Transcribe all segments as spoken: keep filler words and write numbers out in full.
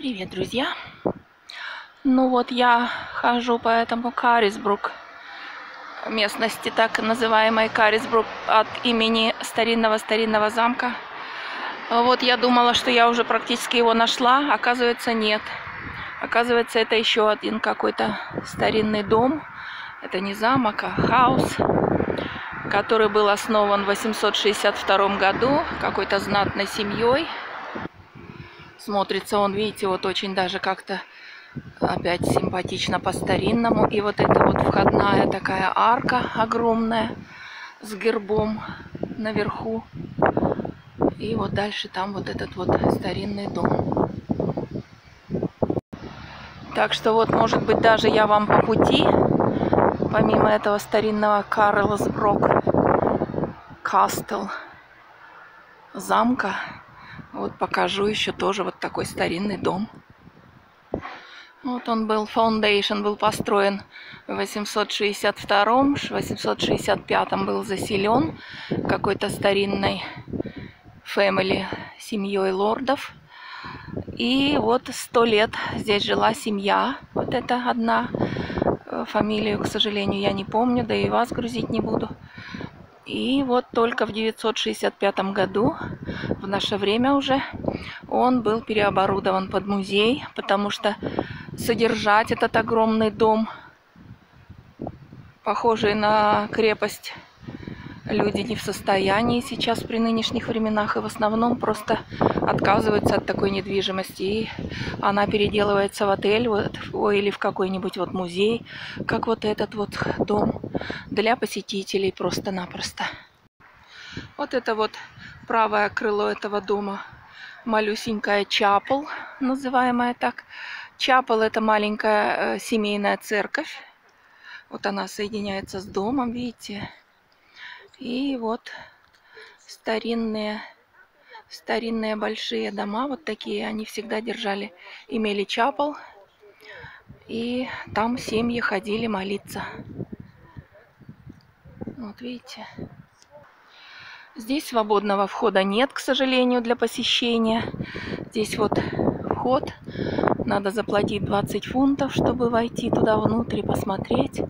Привет, друзья! Ну вот я хожу по этому Каррисбрук, местности так называемой Каррисбрук от имени старинного-старинного замка. Вот я думала, что я уже практически его нашла, оказывается нет. Оказывается, это еще один какой-то старинный дом. Это не замок, а хаус, который был основан в восемьсот шестьдесят втором году какой-то знатной семьей. Смотрится он, видите, вот очень даже как-то опять симпатично по-старинному. И вот эта вот входная такая арка огромная с гербом наверху. И вот дальше там вот этот вот старинный дом. Так что вот, может быть, даже я вам по пути, помимо этого старинного Карлсбрук Кастл замка, вот покажу еще тоже вот такой старинный дом. Вот он был, Foundation был построен в восемьсот шестьдесят втором, в восемьсот шестьдесят пятом был заселен какой-то старинной family, семьей лордов. И вот сто лет здесь жила семья, вот это одна. Фамилию, к сожалению, я не помню, да и вас грузить не буду. И вот только в девятьсот шестьдесят пятом году, в наше время уже, он был переоборудован под музей, потому что содержать этот огромный дом, похожий на крепость, люди не в состоянии сейчас при нынешних временах, и в основном просто отказываются от такой недвижимости, и она переделывается в отель вот, или в какой-нибудь вот музей, как вот этот вот дом, для посетителей просто-напросто. Вот это вот правое крыло этого дома, малюсенькая чапел, называемая так. Чапел — это маленькая э, семейная церковь. Вот она соединяется с домом, видите. И вот старинные, старинные большие дома, вот такие, они всегда держали, имели чапел. И там семьи ходили молиться. Вот видите. Здесь свободного входа нет, к сожалению, для посещения. Здесь вот вход. Надо заплатить двадцать фунтов, чтобы войти туда внутрь и посмотреть.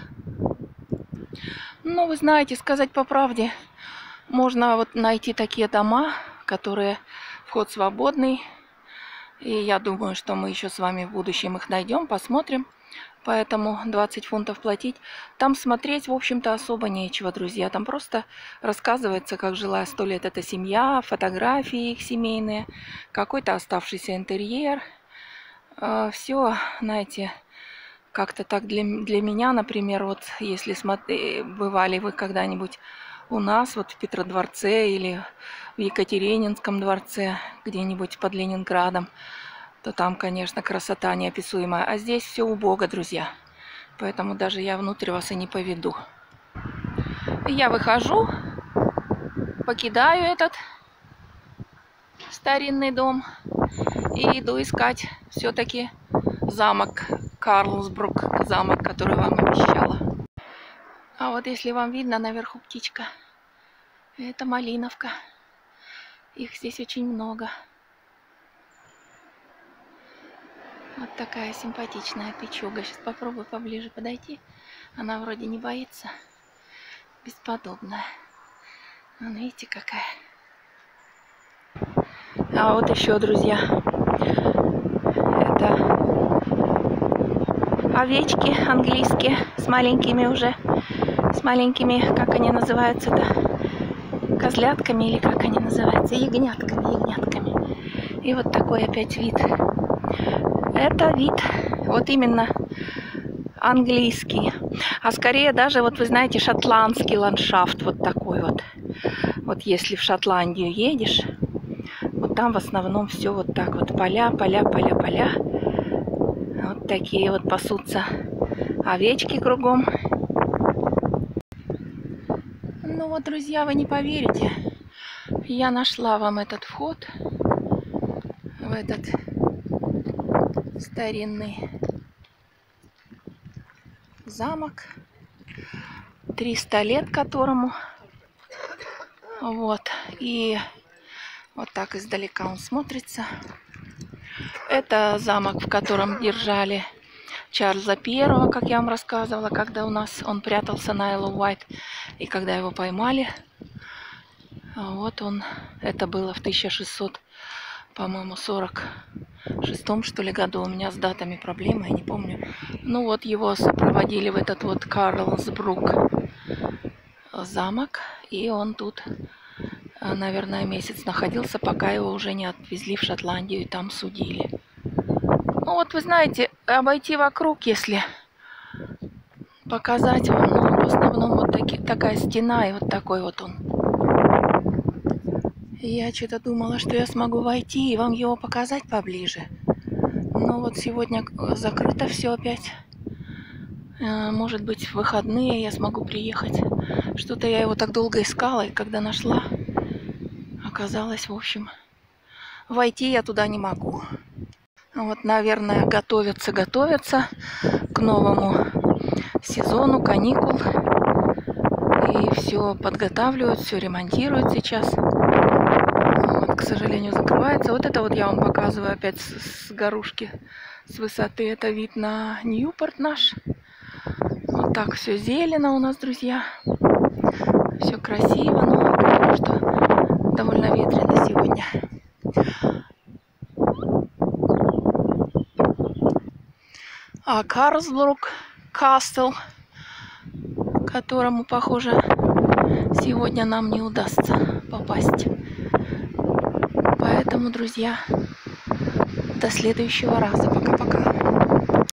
Ну, вы знаете, сказать по правде, можно вот найти такие дома, которые вход свободный. И я думаю, что мы еще с вами в будущем их найдем, посмотрим. Поэтому двадцать фунтов платить. Там смотреть, в общем-то, особо нечего, друзья. Там просто рассказывается, как жила сто лет эта семья, фотографии их семейные, какой-то оставшийся интерьер. Все, знаете, как-то так для, для меня, например, вот если смотри, бывали вы когда-нибудь у нас, вот в Петродворце или в Екатерининском дворце, где-нибудь под Ленинградом, то там, конечно, красота неописуемая. А здесь все убого, друзья. Поэтому даже я внутрь вас и не поведу. Я выхожу, покидаю этот старинный дом и иду искать все-таки замок Карлсбрук, замок, который вам обещала. А вот если вам видно, наверху птичка. Это малиновка. Их здесь очень много. Вот такая симпатичная печуга. Сейчас попробую поближе подойти. Она вроде не боится. Бесподобная. Вон, видите, какая. А вот еще, друзья, это овечки английские с маленькими уже, с маленькими, как они называются-то, козлятками или как они называются, ягнятками, ягнятками. И вот такой опять вид. Это вид вот именно английский, а скорее даже, вот вы знаете, шотландский ландшафт, вот такой вот. Вот если в Шотландию едешь, вот там в основном все вот так вот, поля, поля, поля, поля. Вот такие вот пасутся овечки кругом. Ну вот, друзья, вы не поверите, я нашла вам этот вход в этот старинный замок, триста лет которому. Вот, и вот так издалека он смотрится. Это замок, в котором держали Чарльза Первого, как я вам рассказывала, когда у нас он прятался на Isle of Wight, и когда его поймали. Вот он, это было в тысяча шестьсот, по-моему, сорок шестом, что ли, году. У меня с датами проблемы, я не помню. Ну вот, его сопроводили в этот вот Карлсбрук замок, и он тут, наверное, месяц находился, пока его уже не отвезли в Шотландию и там судили. Ну вот, вы знаете, обойти вокруг, если показать вам, ну, в основном вот таки, такая стена, и вот такой вот он. Я что-то думала, что я смогу войти и вам его показать поближе. Но вот сегодня закрыто все опять. Может быть, в выходные я смогу приехать. Что-то я его так долго искала, и когда нашла, оказалось, в общем, войти я туда не могу. Вот, наверное, готовятся, готовятся к новому сезону каникул. И все подготавливают, все ремонтируют сейчас. Вот, к сожалению, закрывается. Вот это вот я вам показываю опять с, с горушки, с высоты. Это вид на Ньюпорт наш. Вот так все зелено у нас, друзья. Все красиво, но потому что довольно ветрено сегодня. А Карлсбрук Кастл, к которому, похоже, сегодня нам не удастся попасть. Поэтому, друзья, до следующего раза. Пока-пока.